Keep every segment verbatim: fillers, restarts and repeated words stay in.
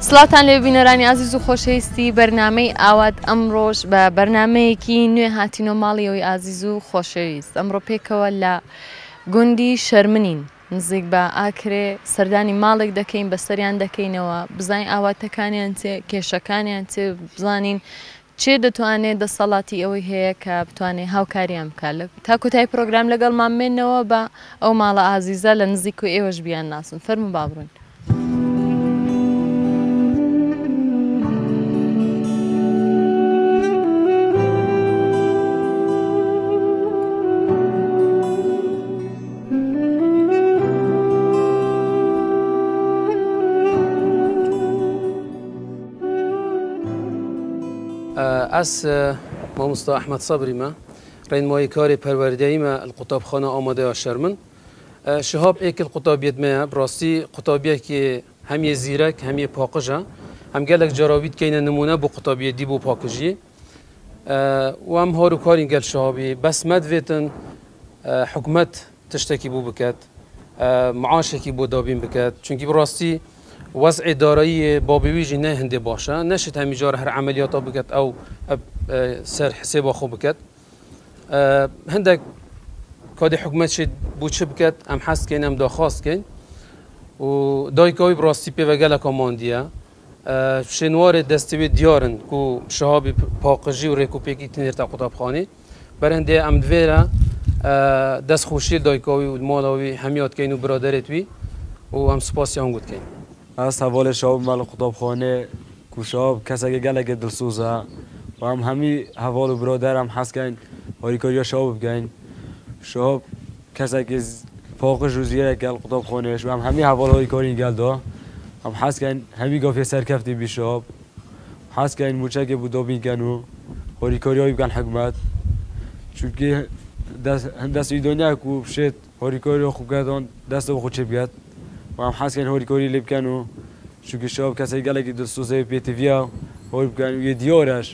سڵاتان لێ بینەرانی عزیز و خۆشەویستی بەرنامەی ئاوات ئەمڕۆژ بە بەرنمەیەکی نوێ هاتینۆ ماڵیەوەی عزیز و خۆشەویست. ئەمڕۆ پێکەوە لە گوندی شەرمنین نزیک بە ئاکرێ سەردانی ماڵێک دەکەین، بەسەریان دەکەینەوە، بزانین ئاواتەکانیان چێ، کێشەکانیان چێ، بزانین چێ دەتوانێت دەسەڵاتی ئەوەی هەیە کە بتوانێت هاوکاریان بکات. تا کۆتایی پرۆگرام لەگەڵمان بمێنەوە بە ئەو ماڵە ئازیزە لە نزیک و ئێوەش بیان ناسن. فەرموو بابڕۆین. أس مامۆستا ئەحمەد سەبریمە ڕێنمایی کاری پەروەردەییمە القوتابخانە ئامادەیە شەرمن. شهاب ئێکل قوتابیەتمەیە بڕاستی قوتابیەکی هەمیە زیرەک هەمیە پاقژە هەم gelek caravî dikeyne nimûne بۆ قوتابیەتî بۆ پاکژیê û em harûkarîn gel şihabî bes me divêtin hikûmet tiştekî bû biket, maaşekî bۆ dabîn biket. Çunkî bi rastî وضع دارایی بابی ویجی نه هنده باشه، نشد همیجار هر عملیات ها بکت او سر حساب خو بکت. هنده کادی حکومت شد بود چه بکت ام حس کن ام داخواست کن و دایکایی براستی پی و گله کاماندیه شنوار دستوی دیارن کو شهاب پاقجی و ریکوپیکی تنیر تا قطابخانه برنده ام دویره دست خوشی دایکایی و مالاوی همیات کن و برادرت وی و ام سپاسی هم گود کن. از حوال شاب مال قطابخانه کو شاب کسی که گله دلسوزه و هم همی حوال برادر هم حس کن هاریکاریا شاب بگین شاب کسی که فاقش روزیه گل قطابخانهش و هم همی حوال هاریکاری گل دا هم حس کن همی گافی سرکفتی بی شاب حس کن موچه که بود دابین کنو هاریکاری های بگن حکومت چونکه دست دست ایدانیا کو شد هاریکاری خوب کردن دست خود چه بگد و هم حس کن هاریکاری لیب کنو چونکه شاب کسی گله که دستوزه پیتویا هاری بکن و یه دیارش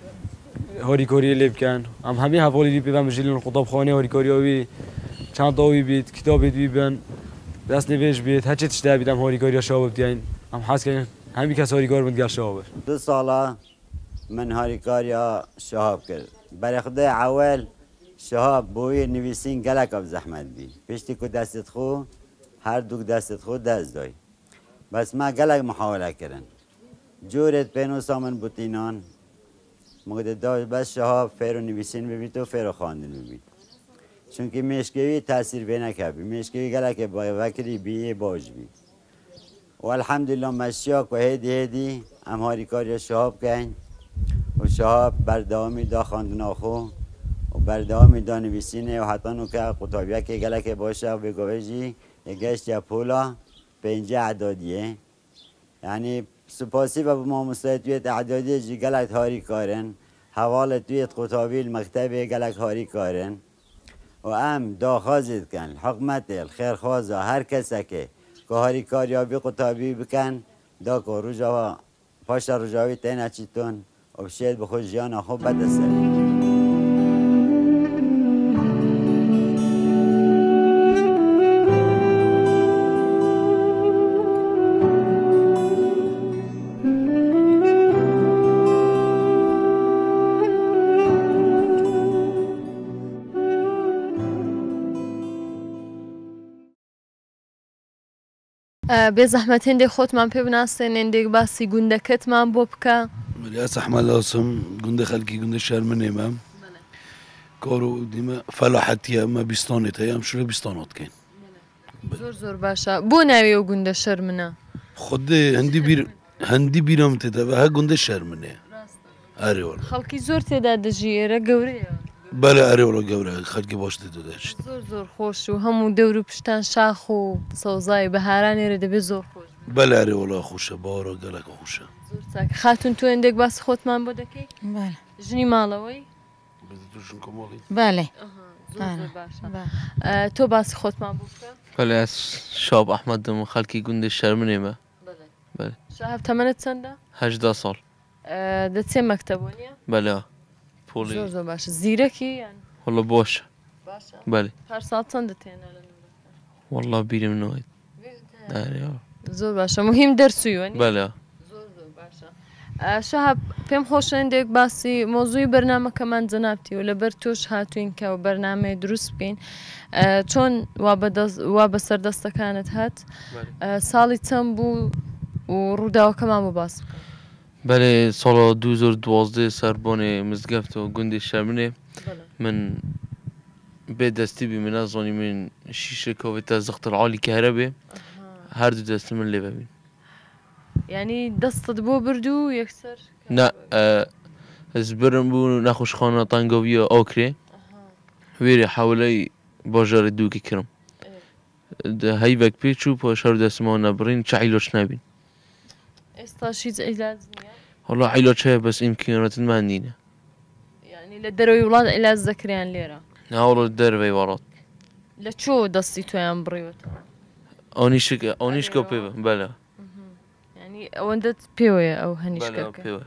هاریکاری لیب کن هم همه حوالی لیب بیم جیلون قطابخانه هاریکاری هایی چند تاوی بید کتابی بید بین دست نویش بید هر چه تشته بیدم هاریکاری شاب بدین هم حس کن همه کس هاریکار بند گل شاب دو ساله من هاریکاری شاب کرد برای خدای اول شاب بوی نویسین گله کب زحمت بی پیشتی که دستت خو هر دو دستت خود دست دای بس ما گلک محاوله کردن جورت پینو سامن بوتینان مگه داشت بس شهاب فیرو نویسین ببید و فیرو خواندن ببید چونکه مشکوی تاثیر بینه کبی مشکوی گلک با وکری بیه باج بی و الحمدلله مشیاک و هیدی هیدی هم هاریکاری شهاب کن و شهاب بردامی دا خواندن آخو و بردامی دا نویسینه و حتی نو که قطابیه که گلک باشه و بگوهجی گشت یا پولا پنجه اعدادیه یعنی سپاسی و ما مستویت اعدادی جی گلک هاری کارن حوال تویت قطابی المکتب گلک هاری کارن و ام داخازید کن حکمت خیرخوازه هر کسی که که هاری کاریابی قطابی بکن دا که رجا پاش رجاوی تین اچیتون و بشید بخود جیان خوب بدسته بێ زەحمەت هێندێک خۆتمان پێ بناسێن هێندێک باسی گوندەکەتمان بۆ بکە. ملیاس ئەحمەد لاسم گوندە خەلکی گوندە شەرمنێمە کار و دیمە فەلاحەتیە ئەمە بیستانێت هەیە ئەم شورە بیستانات کەین زۆر زۆر باشە. بۆ ناوی ئەو گوندە شەرمنە؟ خودێ هەندی بیر هەندی بیرم تێدا بە هە گوندە شەرمنێ ئەرێ وەڵا خەڵکی زۆر تێدا دەژی ئێرە گەورەیە. بەلە ئەرێ وەڵا گەورە خەلکی باش تێدا دەژیت زۆر زۆر خۆش و هەموو دەور و پشتان شاخ و سەوزای بەهاران ئێرە دەبێت زۆر خۆش. بەلە ئەرێ وەڵا خۆشە باوەڕە گەلەکە خۆشە. زۆر چاکە. خاتون تۆ هێندێک باسی خۆتمان بۆ دەکەیت؟ بەڵێ. ژنی ماڵەوەی؟ بەڵێ. زۆر باشە. تۆ باسی خۆتمان بۆ بکە؟ بەڵێ شاب ئەحمەدم و خەڵکی گوندە شەرمنێمە. بەڵێ. شاب تەمەنت چەندە؟ هەژدا ساڵ. دەچێ مەکتەبۆ نییە؟ بەلێ. زۆر زۆر باشە. زیرەکی یان؟ وەڵا باشە. باشە. بەڵێ. هەر ساڵ چەندە تێنە لە نوورەکە؟ وەڵا بیرم نەوەیت. زۆر باشە. مهم دەرسوویوە؟ بەلێ. زۆر شەهاب پێم خۆشە هەندێک باسی مۆزووی بەرنامەکەمان جەنابتی و لەبەر تۆش هاتوین کە و بەرنامەی دروست بکەین چۆن وا بەسەر دەستەکانت هات ساڵی چەند بوو و ڕووداوەکەمان بۆ باس بکەن. بەێ ساڵە دوو زۆر دوازدە سەربۆنێ مزگەفتەوە گوندی شەرمنێ من بێدەستی بی من نازانی من شیشەکەوێتە زەختەرعالی کە هەرە بێ هەردوو دەستی من لێ ببین. یعنی دەستت بۆ بردو و یەکسەر نه ez برم بوو نەخۆشخانە تانگۆڤیە ئۆکرێ وێرێ حەولەی باژارێ دووکی کردم هەیڤەک پێچ و پاش هەر دەستمەوە نەبڕین چ عیلۆچ نبین. ئێستاش هیچ عیلاج نییە؟ وەڵا عیلۆچ هەیە بەس ئیمکانەتمان نینە. یعنی لە دەرەوەی وڵات عیلاج دەکریان لێرە؟ ناوەڵە دەرەوەی وڵات. لە چۆ دەستی تۆیان بڕیوەتەوە؟ ئەونیشکە پێ بەلە. ئەوەندە پێوەیە ئەو هەنیشکە پێوە.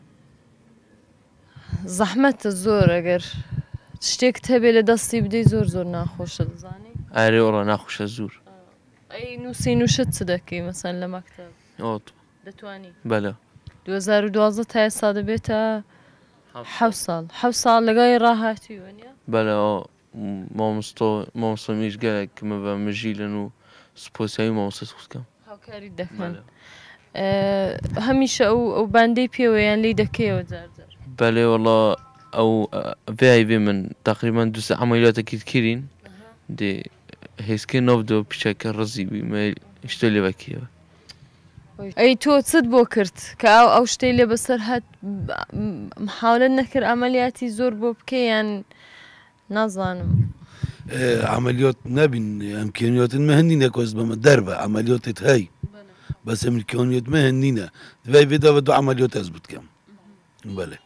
زەحمەتە زۆر ئەگەر شتێک هەبێ لە دەستی بدەی زۆر زۆر ناخۆشە دەزانی؟ ئارێ وەڵا ناخۆشە زۆر. ئەی نووسی نووشت چ دەکەی مەسەن لە مەکتەب؟ دەتوانی؟ بەلە. دوو هەزار و دوازدە تا ئێستا دەبێتە حەوت ساڵ. حەوت ساڵ لەگای ڕاهاتیوە نییە؟ بەلە مامۆستۆمیش گەلێکمە بە مژیلن و سپۆسیایی مامۆستەت خوستکەم. هاوکاری دەکەن. هەمیشە ئەو ئەو باندەی پێوەیان لی دەکەیەوە جارجار. بەلێ وەڵا ئەو vê من تقریبان دووسە عملیاتێکی کردین دێ هێزکە ناودەوە پیچەکە ڕزی بووی شتە لێ بەکیەوە. ئەی تۆ چت بۆ کرد کە ئەو ئەو شتەی لێ بەسەر هات محاولە نەکرد ئەمەلیاتی زۆر بۆ بکەیان نازانم. عملیات نبین ئەمکانیاتن مە هەندینە کۆز بەمە دەربە عملیاتت هەی بەس ئەمکانیات مە هەندینە دوای vêda دوو عملیات ئەس بکەم. بەڵێ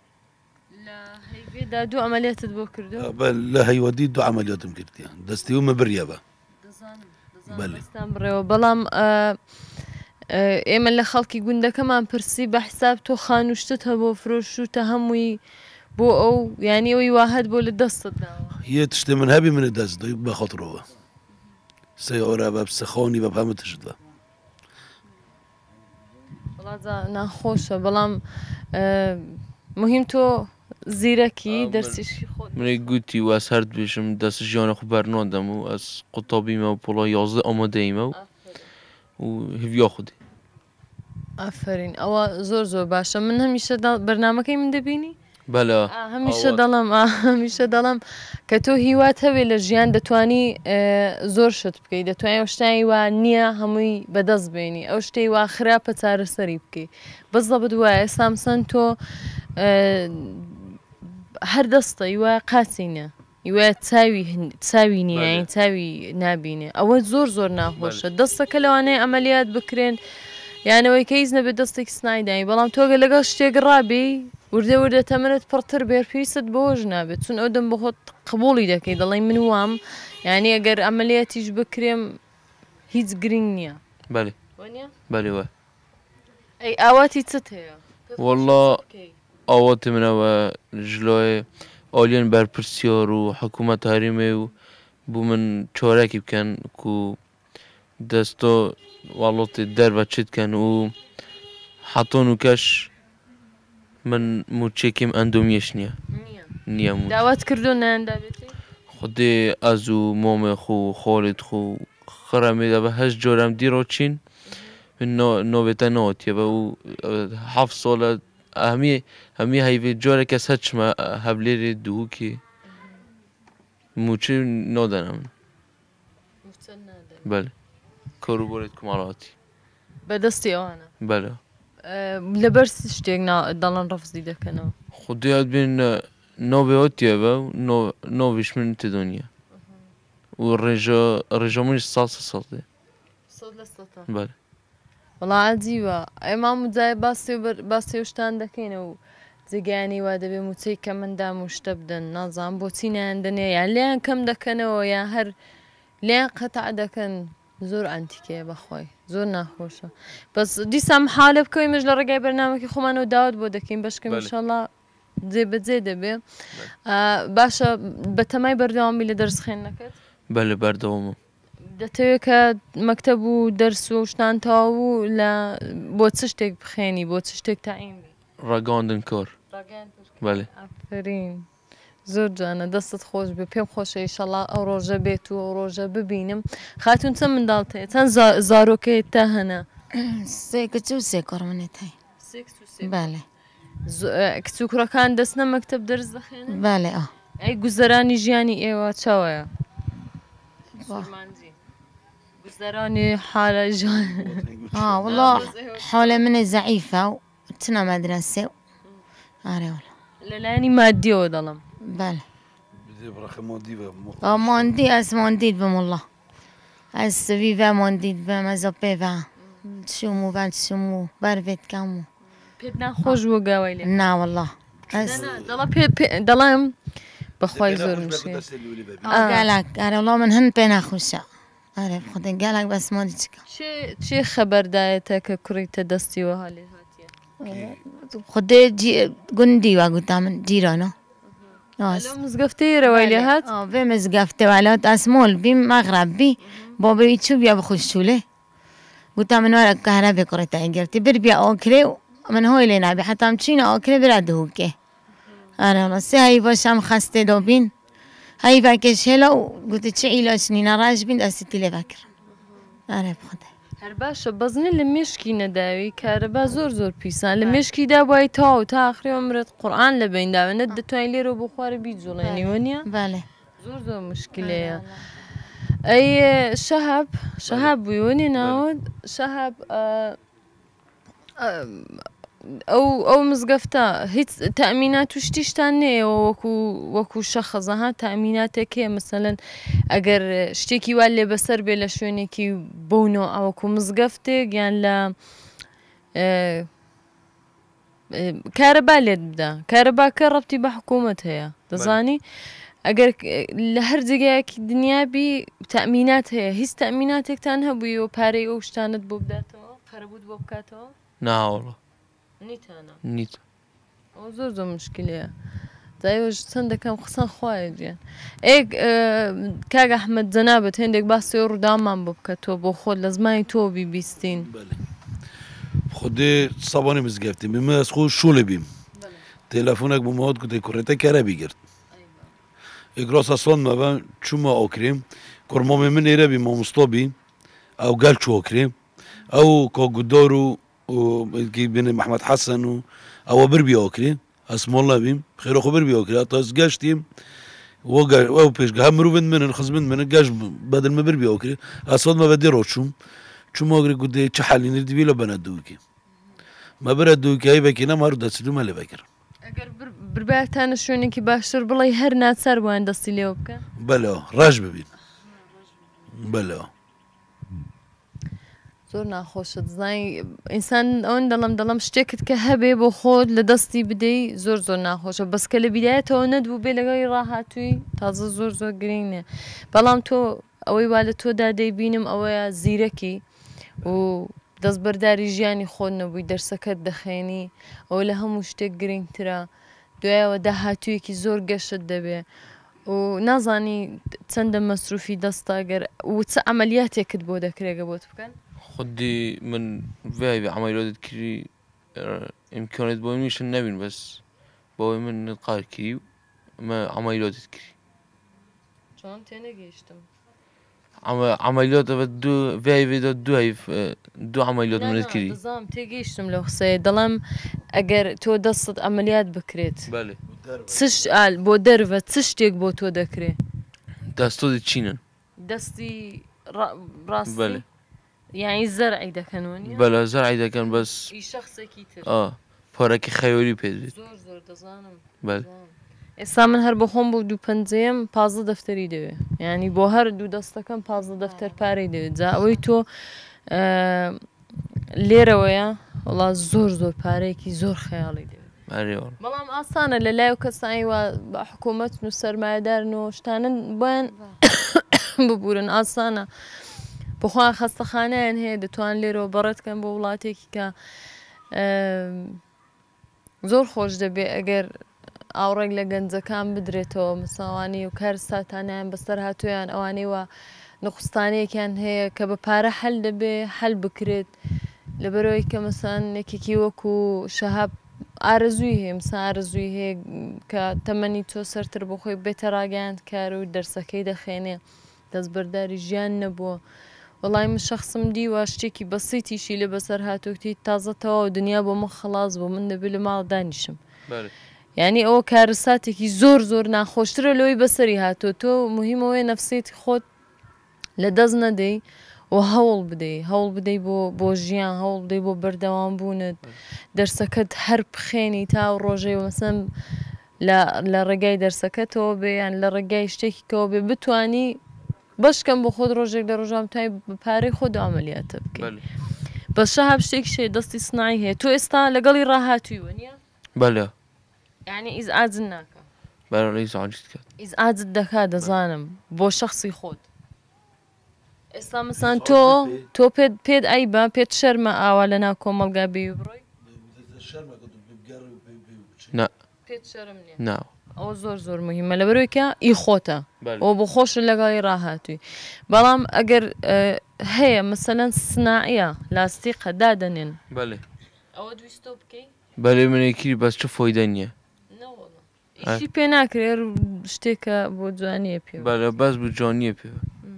لە دوو ئەمەلیاتت بۆ کردو؟ لە هەیوەدی دوو عملیاتم کردیان دەستی و مەبریە بە. بەڵێستان بڕێەوە بەڵام ئێمە لە خەڵکی گوندەکەمان پرسی بە حساب تۆ خانوشتت هەبۆ فرۆشتە هەمووی بۆ ئەو یانی ئەوی واهات بۆ لە دەستت داوە. یە تشتێ من هەبی منە دەست دۆی بەخەترەوە سێ ئۆرا بە پسەخۆنی بە پامە تشت بە. وڵات ناخۆشە بەڵام مهم تۆ زیرەکی دەرسیشی خۆت. منێک گوتی و ئەس هەر دوێژم دەست ژیانە خو بەرنۆدەم و ئەس قوتابیمە و پۆڵە یازدە ئامادەیمە و و هڤیا خودێ. ئافرین ئەوە زۆر زۆر باشە من هەمیشە بەرنمەکەی من دەبینی؟ بەلا هەمیشە دەڵم هەمیشە دەڵم کە تۆ هیوات هەوێ لە ژیان دەتوانی زۆر شت بکەیت دەتوانێت ئەو شتانی وا نییە هەمووی بەدەست بێنی ئەو شتەی وا خراپە چارەسەری بکەیت بەس دەبت وایە ئێسامسەن تۆ هەر دەستە وایە قاچینە وایە چاوی نییە این چاوی نابینێ ئەوە زۆر زۆر ناخۆشە دەستەکە لەوانەیە ئەمەلیات بکرێن یانەوەی کە هیچ نەبێت دەستێکی سنایدانی بەڵام تۆگە لەگەڵ شتێک ڕابی وردە وردە تەمەنت پڕتر بێرپیست بۆش نابێت چون ئەو دەم بە خۆت قبوڵی دەکەی دەڵێ من وام یعنی ئەگەر ئەمەلیاتیش بکرێم هیچ گرنگ نییە. بەێ بەێ وە ئەی ئاواتی چت هەیە؟ وەڵا ئاواتی منەوە ژلۆی ئۆلیێن بەرپرسیۆر و حکوومەت هەریمێ و بوو من چۆرەکی بکەن و دەستۆ واڵۆتی دەربە چیتکەن و حەتۆن و کەش من موچێکیم ئەندۆمیەش نییە نییە داوات کردو نەندابێتی خودێ ئەز و مۆمێخ و خۆڵیت خو خڕەمێدا بە هەشت جۆرەم دیڕۆچین نۆبێتە نەوەتیە بە و حەف سۆلە هەمی هەمی هەیڤێ جۆرە کەس هەچمە هەبلێرێ دووکی موچی نۆدەنم بەێ کەروبۆرێت کوماڵاتی بەدەستی ئەوانە بەلە لەبەر شتێک دەڵەن ڕەفزی دەکەنەوە خودیات بین نۆبێوەتیە بە نۆڤش من تدۆنیە و ڕێژە ڕێژە منش ساڵ سەڵێ بەێ وڵا عجیبە ئەمام جای باسی شتان دەکەینە و جگەیانی وا دەبێ موچەی کە مندام و شتە بدەن نازان بۆچی نیان دەنێ یان لیان کەم دەکەنەوە یان هەر لیان قەتع دەکەن زۆر ئەنتیکەیە بەخۆی زۆر ناخۆشە بەس دیسان حالە بکەوی مەش لە ڕێگای بەرنامەکەی خۆمانەوە داوت بۆ دەکەین بەشکەم ئینشەڵڵا جێبەجێ دەبێ باشە بە تەمای بەردەوامی لە دەرس خوێندنەکەت بەلێ بەردەوامە دەتەوێت کە مەکتەب و دەرس و شتان تەواو لە بۆ چ شتێک بخێنی بۆ چ شتێک تاعین بی ڕگاندن کۆر بەێ ئافرین زۆر جوانە دەستت خۆش بێ پێم خۆشە ئیشەڵا ئەو ڕۆژە بێت و ئەو ڕۆژە ببینم خاتون چەند منداڵ هەیە چەند زارۆکەیت تا هەنا سێ کچ و سێ کوڕمنێت هەیە بەڵێ کچ و کوڕەکان دەستنە مەکتەب دەرس دەخێنن بەڵێ ئەو ئەی گوزەرانی ژیانی ئێوە چاوەیە گوزەرانی حالە ژیان اه والله حالة مني ضعيفة وتنا مدرسة آره والله لەلایانی مادیەوە دەڵم بله بدي برخي مودي اه ماندي از مانديد بم والله از سويفا مانديد بم از أبيفا شومو بان شومو برفت كامو پێت ناخۆش بۆ گاوای لێ نا والله از دەڵا دەڵام بەخوای زۆر مشێ اه قالك آره والله من هن بين أخوشا آره بخدا قالك بس ما ديشكا چێ خەبەردایەتە کە کوڕیتە دەستیوە هەڵێ هاتیە خدا جي قندي وقلت من جيرانه لەو مزگەفتەی ڕەوای لێ هات اه في مزقفته وعلى اسمول بي مغرب بي بابا يشوف يا بخش له قلت من ورا الكهرباء كرة قلت بربي اوكلي من هو اللي نبي حتى مشينا اوكلي براد هوكي انا والله سي هاي باشم خسته دوبين هاي باكش هلا قلت شي علاج نينا راجبين دستي لي فكر انا بخدا هەر باشە بەزنی لە مێشکی نەداوی کارەبا زۆر زۆر پیسان لە مێشکیدا وای تاو تا ئاخرەوە مرێت قورئان لە بەینداوێنێت دەتوانین لێرە بۆ خوارە بیجوڵێنیوە نییە بله زۆر زۆر مشکلەیە ئەی شەهاب شەهاب بوویوەنی ناوت شەهاب ئەو ئەو مزگەفتە هیچ تەمینات و شتیشتان نەیەوە وەکو وەکو شەخەزەها تەمیناتێک هەیە مەسەلەن ئەگەر شتێکی وا لێ بەسەر بێ لە شوێنێکی بوونەوە ئەوەکو مزگەفتێک یان لە کارەبا لێت بدا کارەباکە ڕەبتی بە حکوومەت هەیە دەزانی ئەگەر لە هەر جێگایەکی دنیابی تەمینات هەیە هیچ تەمیناتێکتان هەبووی و پارەی ئەو شتانت بۆ بداتەوە خەرەبووت بۆ بکاتەوە ناوەڵە نیتانە نیت ئەو زۆر زۆر مشکلەیە دایۆژ چەند دەکەم قسەن خوایە گیان ئێک کاک ئەحمەد جەنابەت هێندێک باسی ئەو ڕووداومان بۆ بکەتەوە بۆ خۆت لە زمانی تۆ بیبیستین خودي صباني مزقفتي مما اسخو شولي بيم تلفونك بمواد كنت كوريتا كهربي قرت اقراص اصلا ما بان شو ما اوكريم كورمو من ايربي ما مصطبي او قال شو اوكريم او كو قدارو بين محمد حسن و او بربي اوكريم اسم الله بيم خير اخو بربي اوكريم اطاس قاشتيم وقا او بيش همرو بن من الخزمن من قاش بدل ما بربي اوكريم اصلا ما بدي روشوم چون ما اگر گوده چه حالی نردی بیلا بنا دوکی ما برد دوکی های بکی نمارو دست دو مالی بکر ئەگەر برباتانە شوێنێکی باشتر بڵێ هەر ناچار بۆیان دەستی لێوە بکەن بله راج ببین بله زۆر ناخۆشە دزانی ئینسان ئەوەن دەڵم دەڵم شتێکت کە هەبێ بۆ خۆت لە دەستی بدەی زۆر زۆر ناخۆشە بەسکە لە بیدایەتەوە نەدبوو بێ لەگەڵی ڕاهاتووی تازە زۆر زۆر گرنگە بەڵام تۆ ئەوەی وا لە تۆدا دەیبینم ئەوەیە زیرەکی و دەستبەرداری ژیانی خۆت نەبووی دەرسەکەت دەخێنی ئەو لە هەموو شتێک گرنگترە دوایەوە داهاتوویەکی زۆر گەشت دەبێ و نازانی چەندە مەسروفی دەستاگەر و چه عملیاتێکت بۆ دەکرێگە بۆت بکەن خودی من وای به عملیات کری امکانات باید میشن نبین بس باید من نقار کری و ما عملیات کری چۆن تێنەگەیشتم عملیات و دو وای ویدا دو هیف دو عملیات من کری دەزانم تێگەیشتم لەو قسەیە دەڵێم ئەگەر تۆ دەستت ئەمەلیات بکرێت بله چش ئال بۆ دەرەوە چ شتێک بۆ تۆ دەکرێت دستات چینن دەستی ڕاستی بله یعنی زەرعی دەکەنەوە نیە بله زرعی دکن بس ئی شەخسێکی تر آه پارەکی خەیۆری پێ دێت زۆر زۆر دەزانم بله ئێستا من هەر بە خۆم بۆ دوو پەنجەیەم پازدە دەفتەری دەوێت یعنی بۆ هەر دوو دەستەکەم پازدە دەفتەر پارەی دەوێت جا ئەوەی تۆ لێرەوەیە وڵا زۆر زۆر پارەیەکی زۆر خەیاڵی دەوێت بەڵام ئاسانە لە لای و کەسانی وە بە حکوومەتن و سەرمایەدارن و شتانن بۆیان ببورن ئاسانە بخوا خەستەخانەیان هەیە دەتوان لێرەوە بەڕێتکەن بۆ وڵاتێکی کە زۆر خۆش دەبێت ئەگەر ئاوڕێک لە گەنجەکان بدرێتەوە مساوانی و کار ساتانیان بەسەر هاتوویان ئەوانەی وە نەخستانەیەکیان هەیە کە بە پارە هەل دەبێ هەل بکرێت لەبەرەوەی کە مەسەن یەکێکی وەکو شەهاب ئارەزووی هەیە مسا ئارەزووی هەیە کە تەمەنی تۆ سەرتر بۆ خۆی بێتە ڕاگەیاند کار و دەرسەکەی دەخێنێ دەستبەرداری ژیان نەبووە وەڵای من شخصم دیوە شتێکی بەسیتیشی لە بەسەر هاتوکتی تازەتەوە و دنیا بۆ من خلاص بۆ من دەبێت لە ماڵ دانیشم یعنی ئەوە کارەساتێکی زۆر زۆر ناخۆشترە لەوەی بەسەری هاتۆ تۆ مهمەوەی نەفسێتی خۆت لە دەست نەدەی و هەوڵ بدەی هەوڵ بدەی بۆ بۆ ژیان هەوڵ بدەی بۆ بەردەوام بوونت دەرسەکەت هەر بخێنی تا و ڕۆژەی مەسەن لە ڕێگای دەرسەکەتەوە بێ یان لە ڕێگای شتێکیکەوە بێ بتانی بەشکەم بۆ خۆت ڕۆژێک لە ڕۆژام توای پارەی خۆ ئەمەلیاتە بکەیت بە شەهاب شتێکی شێ دەستی سنایی هەیە تۆ ئێستا لەگەڵی ڕاهاتوویوە نییە بەڵێ یعنی ئیزعاجت ناکە بەڵێ زعجت کرد ئیزعاجت دەکات دەزانم بۆ شخصی خۆت ئێستا مەسان تۆ تۆ پێت پێت ئەیبە پێت شەرمە ئاوا لە ناو کۆمەلگا بێ بڕۆی پێت شەرم نییە ناو ئەوە زۆر زۆر مهمە لە بەرەوەیکە ئی خۆتە ئەو بۆ خۆش لەگەڵی ڕاهاتووی بەڵام ئەگەر هەیە مەسەلەن سنائیە لاستیقە دادەنێن بەڵێ ئەوە دویستۆ بکەی بەڵێ منێکی بەس چ فۆیدە نییە ئیشی پێ ناکرێت شتێکە بۆ جوانیە پێ بەڵێ بەس بوو جوانیە پێ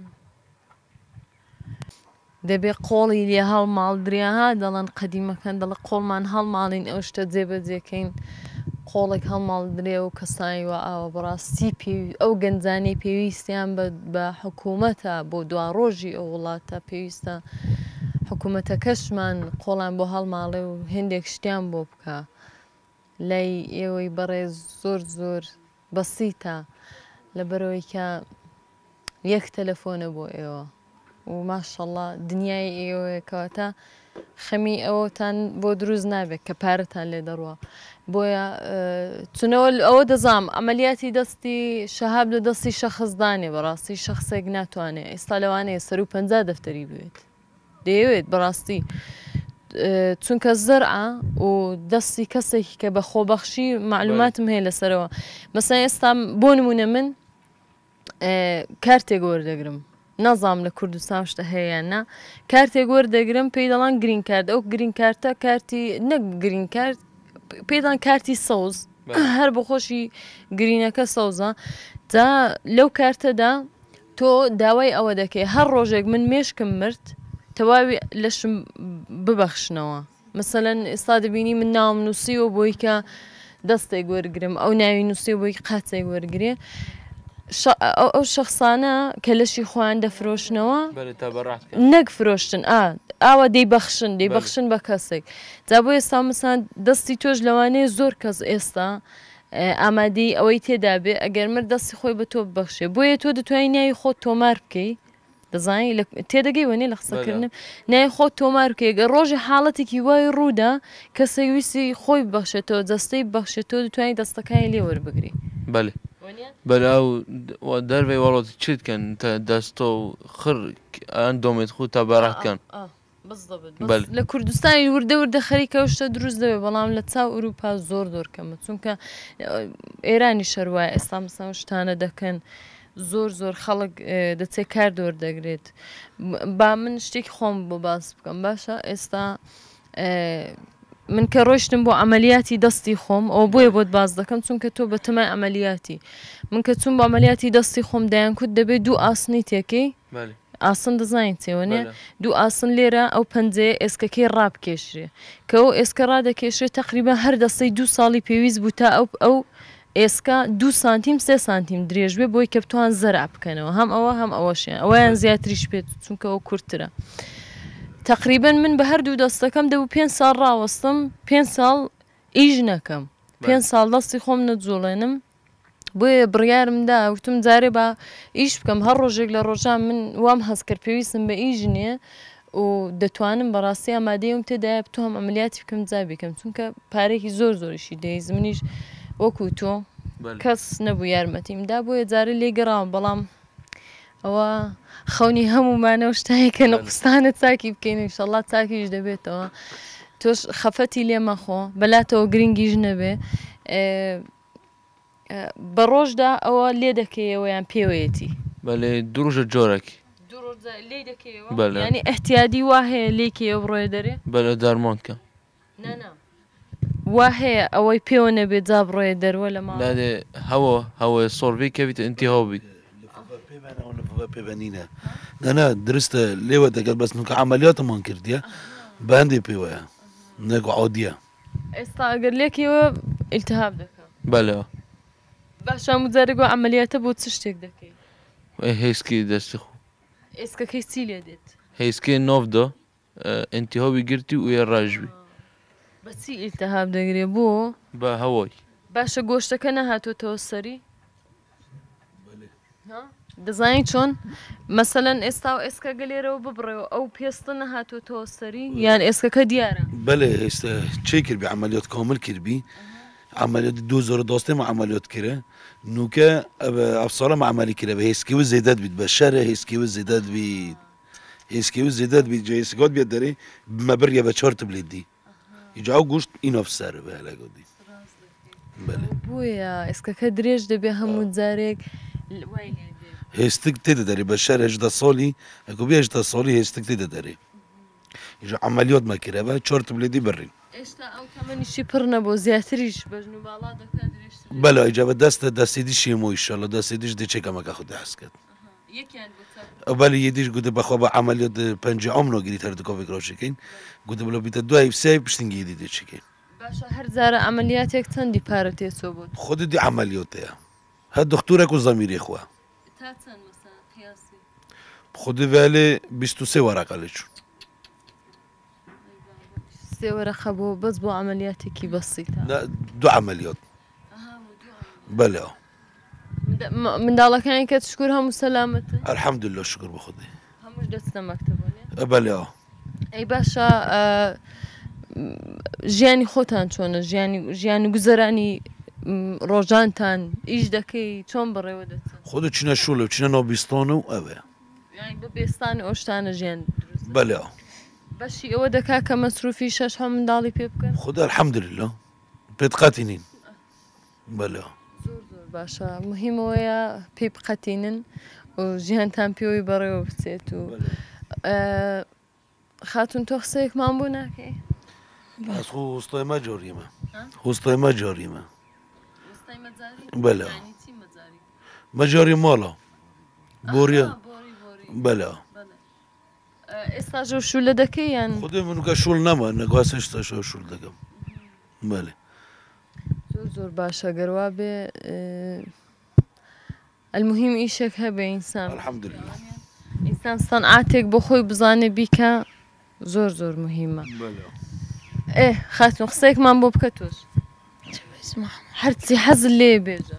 دەبێ قۆڵی لێ هەڵماڵ درێها دەڵێن قەدیمەکەن دەڵێ قۆڵمان هەڵماڵین ئەو شتە جێبەجێکەین قۆڵێک هەڵماڵ درێ و کەسانی وە ئاوە بەڕاستی ئەو گەنجانەی پێویستیان بە حکوومەتە بۆ دوا ڕۆژی ئەو وڵاتە پێویستە حکوومەتە کەشمان قۆڵان بۆ هەڵماڵێ و هێندێک شتیان بۆ بکە لای ئێوەی بەڕێز زۆر زۆر بەسیتە لەبەرەوەی کە یەک تەلەفۆنە بۆ ئێوە و ماشەڵڵا دنیای ئێوەیەکەواتە خەمی ئەوەتان بۆ دروست نابێت کە پارەتان لێ دەڕوە بۆیە چونەوە ئەوە دەزام ئەمەلیاتی دەستی شەهاب لە دەستی شەخصدانێ بەڕاستی شخصێک ناتوانێت ئێستا لەوانەیە سەر و پەنجا دەفتەری بوێت دەیەوێت بەڕاستی چونکە زەرعە و دەستی کەسێکی کە بە خۆبەخشی معلوماتم هەیە لەسەرەوە مەسا ئێستا بۆ نمونە من کارتێک وەردەگرم نەزام لە کوردستان شتە هەیەیاننا کارتێک وەردەگرم پێی دەڵان گرین کارت ئەو گرین کارتە کارتی نەک گرین کارت پێدان کارتی سەوز هەر بە خۆشی گرینەکە سەوزە جا لەو کارتەدا تۆ داوای ئەوە دەکەی هەر ڕۆژێک من مێشکم مرد تەواوی لەشم ببەخشنەوە مەسەلەن ئێستا دەبینی من ناوم نووسیوە بۆی کە دەستێک وەرگرم ئەو ناوی نووسی بۆی قاچێک وەرگێ ئەو شخصانە کە لەشی خۆیان دەفرۆشنەوە نەک فرۆشتن ئا ئاوە دەیبەخشن دەیبەخشن بە کەسێک جا بۆ ئێستا مەسان دەستی تۆش لەوانەیە زۆر کەس ئێستا ئامادەی ئەوەی تێدا بێ ئەگەر مرد دەستی خۆی بە تۆ ببەخشێ بۆیە تۆ دەتوانین ناوی خۆت تۆمار بکەی دەزانی تێدەگەی وەنێ لە قسەکردنم ناوی خۆت تۆمار بکەی گە ڕۆژی حاڵەتێکی وای ڕوودا کەسێک ویستی خۆی ببەخشێتەوە دەستەی ببەخشێتەوە دەتوانین دەستەکانی لێ وەربگری بەڵێ بەلاو دەربەی وەڵاتی چیتکەن تا دەستۆ و خڕ ئەن دۆمێت خو تا بەڕاتکەن لە کوردستانی وردە وردە خەریکە شتە دروست دەوێت بەڵام لە چاو ئەوروپا زۆر زۆر کەمە چونکە ئێرانی شەروایە ئێستا مەسەڵەن شتانە دەکەن زۆر زۆر خەڵک دەچێت کار دەوەردەگرێت با من شتێکی خۆم بۆ باس بکەم باشە ئێستا من کە ڕۆیشتم بۆ ئەمەلیاتی دەستی خۆم ئەو بۆیە بۆت باز دەکەم چونکە تۆ بە تەمای ئەمەلیاتی من کە چوون بۆ ئەمەلیاتی دەستی خۆم دایانکوت دەبێت دوو ئاسنی تێکەی ئاسن دەزانین چێوەنێ دوو ئاسن لێرە ئەو پەنجەیە ئێسکەکەی ڕابکێشرێ کە ئەو ئێسکە ڕادەکێشرێت تقریبا هەر دەستەی دوو ساڵی پێویست بوو تا ئەو ئەو ئێسکا دوو سانتیم سێ سانتیم درێژ بێ بۆی کە بتوان زەرع بکەنەوە هەم ئەوە هەم ئەوەشیان ئەویان زیاتریش پێێت چونکە ئەو کورتترە تقریبا من بە هەردوو دەستەکەم دەبوو پێنج ساڵ ڕاوەستم پێنج ساڵ ئیژ نەکەم پێنج ساڵ دەستی خۆم نەجوڵێنم بۆیە بڕیارمدا وتم جارێ بە ئیش بکەم هەر ڕۆژێک لە ڕۆژان من وام هەست کرد پێویستم بە ئیژ نییە و دەتوانم بەڕاستی ئامادەیم تێدایە بتوانم ئەمەلیاتی بکەم جا بکەم چونکە پارێکی زۆر زۆریشی دەیز منیش وەکو تۆ کەس نەبوو یارمەتیمدا بۆیە جارە لێگەڕام بەڵام ئەوە خەونی هەمومانەوە شتایەکە نەقستانە چاکی بکەین ئینشەڵڵا چاکیش دەبێتەوە تۆش خەفەتی لێمەخۆ بەلاتەوە گرنگیش نەبێ بە ڕۆژدا ئەوە لێ دەکەیەوەیان پێوەیەتی بەڵێ دوڕژە جۆرەکی لێ دەکەیەوە بەلە. ینی احتیادی وا هەیە لێکەوە بڕۆێ دەرێ بەلە دارمانکە نەنا وا هەیە ئەوەی پێوە نەبێت جا بڕۆیە دەروە لە ماڵ نادێ هەوە هەوە سۆڵڤی کەویتە ئینتیهاو بیت پێبەنینە نەنا درستە لێوە دەگەل بەس نوکە عملیاتمان کردیە بەندێ پێوەیە نەگو عادیە ئێستا ئەگەر لێکەوە ئیلتهاب دەکەم بەلە باشە مجارێک ئەعملیاتە بۆ چ شتێک دەکەی هێسکی دەستی خۆ ئێسکەکەی چی لێ دێت هێسکێ نۆڤدا ئینتیهاوی گرتی و یە ڕژبی بەچی ئیلتهاب دەگرێ بۆ بە هەوای باشە گۆشتەکە نەهاتۆتەوە سەری دەزانین چۆن مەسەلەن ئێستا و ئێسکە گەلێرەوە ببڕێەوە ئەو پێستە نەهاتۆتەوە سەری یان ئێسکەکە دیارە بەێ ئێستا چێ کردبی عملیات کامل کردبی عملیات دو زۆر داستێمە عملیات کرە نوکە ئەفساڵە عملی کرە بە هێسکیوە زێدەت بیت بە شەرە هێسکیوە زێدەت بیت هێسکیوە زێدەت بیت جە هێسکات بێت دەرێ مەبرگە بە چۆرت بلیدی ئیجا ئەو گوشت ئینۆفسەر بە هەلاگوتی بۆیە ئێسکەکە درێژ دەبێ هەموو جارێک هێستک تێدە دەرێ بە شەر هێژدە ساڵی ئەکو بێژدە ساڵی هێستک تێدە دەرێ ئیجا عملیات مەکرە بە چۆرت بلیدی بڕین ئێستا ئەو تەمەنیشی پڕ نەبوو زیاتریش بەژن و باڵا دەکات درێژتر بەلا ئیجا بە دەستە دەستێدی شێمۆ ئیشەڵە دەستێدیش دێچێکەمەکە خودی حەز کرد یەکیان بۆ بەلی یدیش گوتە بەخوا بە عملیات پەنجە ئەم نۆگیری هەردووکۆڤێک ڕۆژەکەین گوتە بڵە بیتە دوای سای پشتنگی دی دێچێکین باشە هەر جارە ئەمەلیاتێک چەندی پارە تێچۆ بۆت خودی دی عملیاتەیە هە دکتورێک و زەمیری خوا تا چەند مەسەن قیاسی خودی وێلێ بیست و سێ وەرەقە لێ چوون سێ وەرەقە بۆ بەس بۆ ئەمەلیاتێکی بەسیتە دوو عملیات بەلێ منداڵەکانی کە شکر هەموو سەلامەتن الحەمدولله شکر بە خودی هەمووش دەچنە مەکتەبە بەلێ ئەی باشە ژیانی خۆتان چۆنە ژیانی گوزەرانی ڕۆژانتان ئیش دەکەی چۆن بڕێوە دەچن خودت چینە شوولە و چینە ناوبیستانە و ئەوێ بە بێستانی ئەوشتانە ژیان بەلێ بەشی ئەوە دەکا کە مەسروفی شەش هەم منداڵی پێ بکەن خوددا الحەمدولله پێت قەتی نین بەلێ زۆر زۆر باشە مهمەوەیە پێی بقەتینن و ژیانتان پێوەی بەڕێوە بچێت و خاتون تۆ قسەیەکمان بۆ ناکەی ئەس هۆستۆیمە جۆریمە هۆستۆیمە جۆریمە بەلێ مەجاری ماڵە بۆریە بەلێ ئێستا ژە شوولە دەکەی یان خودی منکە شوول نەما نەگواسشتا شە شوول دەکەم بەێ زۆر زۆر باشە گەروا بێ المهم ئیشێک هەبێ ئینسان الحەمدولله ئینسان سەنعاتێک بۆ خۆی بزانێ بیکە زۆر زۆر مهمە ئێ خاتون قسەیەکمان بۆ بکە تۆش هەرچی حەزت لێ بێژە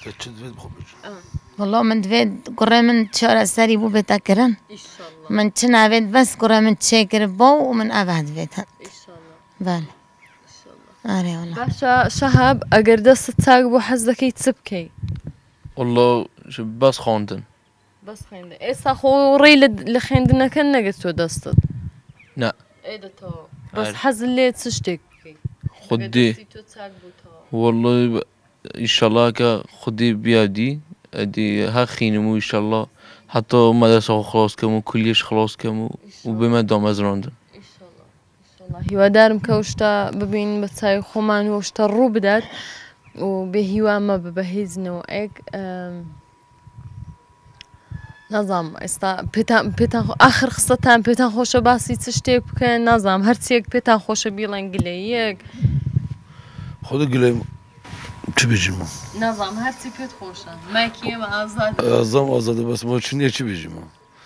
والله من دوێت گوڕێ من چارەسەری بوو بێتەکردن من چ ناوێت بەس گوڕێ من چێکرد بۆ و من ئەوا دوێت بەڵێ باشە شەهاب ئەگەر دەستت چاک بۆ حەز دەکەی چ بکەی والله بەس خواندن بەس خوێندن ئێستا خۆ ڕێی لە خوێندنەکە نەگەت تۆ دەستت نا بەس حەزت لێ چ شتێک بکەی خودی والله ئیشەڵا کە خودی بیادی ئەدی هەخینم و ئیشەڵا حتا مەدەسە خلاص کەم و کولیش خلاص کەم و و بمە دامەزراندن هیوادارم کە شتا ببین بە چای خۆمان و شتە ڕوو بدات و بێ هیوامە ببەهێزنەوە ئەک نازام ئێستا پێتان ئاخر قسەتان پێتان خۆشە باسی چ شتێک بکەن نازام هەرچێک پێتان خۆشە بیڵێن گلەی یەک خودت گلەی چ بێژم نازام هەرچی پێت خۆشە مایکی ئێمە ئازاد ئازام ئازادە بەسمەوە چ نییە چ بێژمە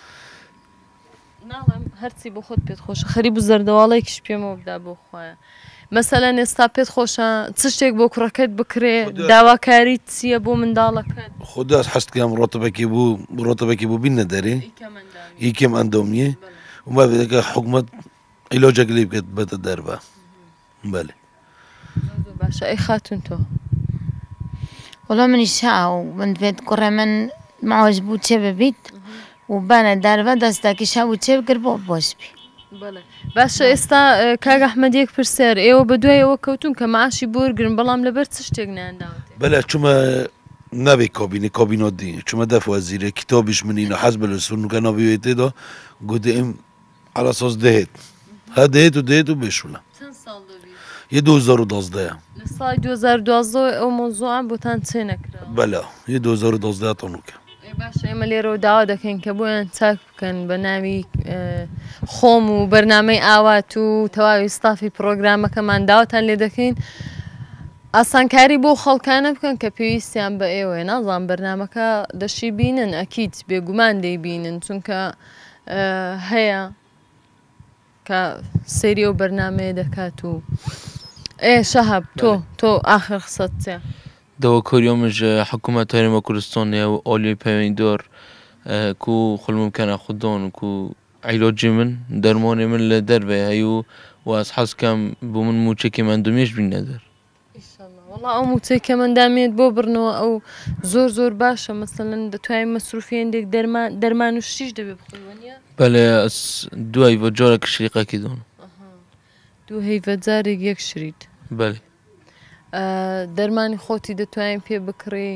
ناڵێم هەرچی بۆ خۆت پێت خۆشە خەریب و زەردەواڵێکیش پێمەوە بدا بۆ خۆیان مەسەلەن ئێستا پێت خۆشە چ شتێک بۆ کوڕەکەت بکرێ داواکاری چییە بۆ منداڵەکەت خودداس حەستکەم ڕۆتەبەکی بوو ڕۆتەبەکی بوو بینە دەرێ یەکێم ئەندۆمیە وما بێتەکە حکومت ئیلۆجێک لێ بکەێت بەتە دەربە بەێ باشە ئەی خاتون تۆ وڵا منی شاو من دوێت کوڕێ من ماوەش بوو چێ ببیت و بانە دەربە دەستاکی شاو چێ بکرد بۆ بۆش بی باشە ئێستا کاگ ئەحمەدیەک پرسیار ئێوە بە دوای ئەوە کەوتون کە ماشی بۆرگرن بەڵام لەبەر چ شتێک نانداوت بەلا چوومە نبی کابینه کابینات دی چون دفعه وزیره کتابش من اینو حزب السنو که نبیویته دا گوده ام على اساس دهت ها دهت و دهت و بشونه چەند ساڵ دەبێت؟ یه دو هزار و دوازده لە ساڵی دوو هەزار و دوازدە ئەو مۆزوعان بۆتان چێ نەکراوە؟ بله یه دو هزار و دوازده تانو که باش ئێمە لێرەوە داوا دەکەین کە بۆیان چاک بکەن بە ناوی خۆم و بەرنامەی ئاوات و تەواوی ستافی پرۆگرامەکەمان داواتان لێ دەکەین ئاسانکاری بۆ خەڵکانە بکەن کە پێویستیان بە ئێوەیە نازان بەرنامەکە دەشی بینن ئەکیت بێگومان دەیبینن چونکە هەیە کە سەیری ئەو بەرنامەیە دەکات و ئێ شەهاب تۆ تۆ ئاخر قسەت چێ؟ دوا كوريومج حكومة هرم كردستان أو أولي بيندور كو خل ممكن أخذون كو علاج من درمان من لدربه هيو وأصحاب كم بمن موشك من دميش بالندر. إن شاء الله والله أو موشك من داميت بوبرنو أو زور زور باشا مثلا دتوعي مصروفين ديك درمان درمان وشيش دبي بخلونيا. بله أس دو هاي وجارك شريقة كدون. دو هاي وجارك يك شريد. بله. دەرمانی خۆتی دەتوانین پێ بکڕی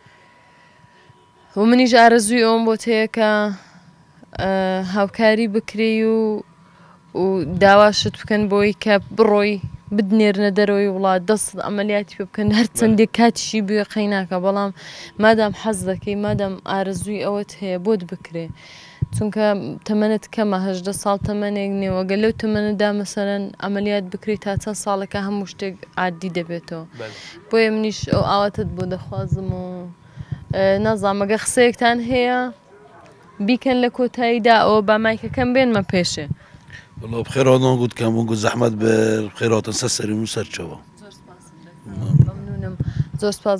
و منیش ئارەزووی ئەوم بۆ هەیە کە هاوکاری بکری و و داواشت بکەن بۆی کە بڕۆی بدنێرنە دەرەوەی وڵات دەست ئەمەلیاتی پێ بکەن هەر چەندێک کاتیشی بوێ قەیناکە بەڵام مادام حەز دەکەی مادام ئارەزووی ئەوەت هەیە بۆت بکرێ چونکە تەمەنت کەمە هەژدە ساڵ تەمەنێک نێوە گە لەو تەمەنەدا مەسەرەن ئەمەلیات بکرێت تا چەند ساڵەکە هەموو شتێک عادی دەبێتەوە بۆیە منیش ئەو ئاواتت بۆ دەخوازم و نازانمەگە قسەیەکتان هەیە بیکەن لە کۆتاییدا ئەوە با مایکەکەم بێنمە پێشێ والله بخيرات نقول كم نقول زحمة بخيرات نسسري مسرچوا ممنونم زۆر سپاس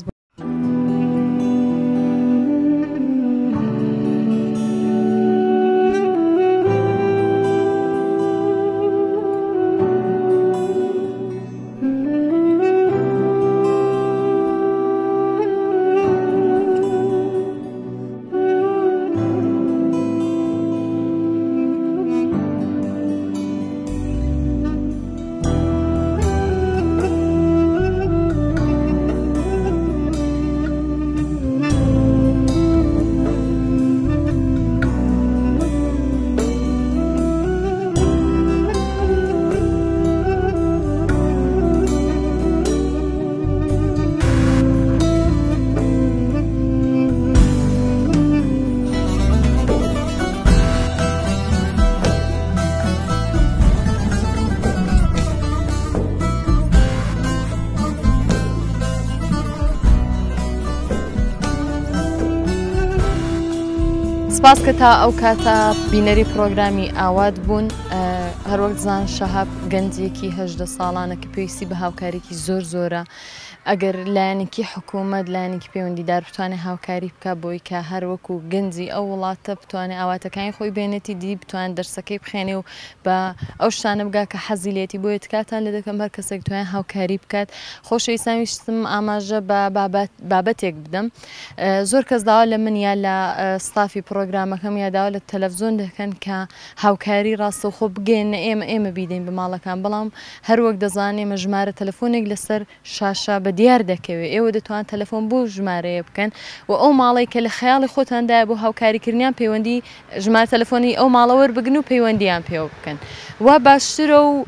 سپاس کە تا ئەو کاتە بینەری پرۆگرامی ئاوات بوون هەروەک زان شەهاب گەنجێکی هەژدە ساڵانە کە پێویستی بە هاوکاریکی زۆر زۆرە ئەگەر لایەنێکی حکوومەت لایەنێکی پەیوەندیدار بتوانێت هاوکاری بکە بۆی کە هەر وەکو گەنجی ئەو وڵاتە بتوانێت ئاواتەکانی خۆی بێنێتی دی بتوان دەرسەکەی بخێنێ و بە ئەو شتانە بگا کە حەزی لێتی بۆیە تکاتان لێ دەکەم هەر کەسێک توانێت هاوکاری بکات خۆشەویستان ویستم ئاماژە بە بابەتێک بدەم زۆر کەس داوا لە من یا لە ستافی پرۆگرامەکەم یا داوا لە تەلەڤیزۆن دەکەن کە هاوکاری ڕاستەوخۆ بگەێنە ئێمە ئێمە بیدەین بە ماڵەکان بەڵام هەروەک دەزانێ ئێمە ژمارە تەلەفۆنێک لەسەر شاشە بە دیار دەکەوێت ئێوە دەتوان تەلەفۆن بۆ ژمارەیە بکەن و ئەو ماڵی کە لە خەیاڵی خۆتاندایە بۆ هاوکاریکردنیان پەیوەندی ژمارە تەلەفۆنی ئەو ماڵەوە بگن و پەیوەندیان پێوە بکەن وا باشترە و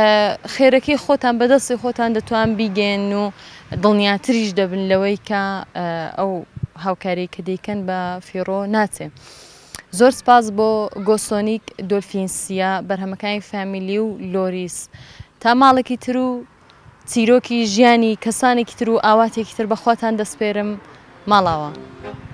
خێرەکەی خۆتان بەدەستی خۆتان دەتوان بیگەن و دڵنیاتریش دەبن لەوەی کە ئەو هاوکاری کە دەیکەن بە فیڕۆ ناچێ زۆر سپاس بۆ گۆسۆنیک دۆلفینسیا بەرهەمەکانی فامیلی و لۆریس تا ماڵێکی تر و چیرۆکی ژیانی کەسانێکی تر و ئاواتێکی تر بەخواتان دەسپێرم ماڵاوە.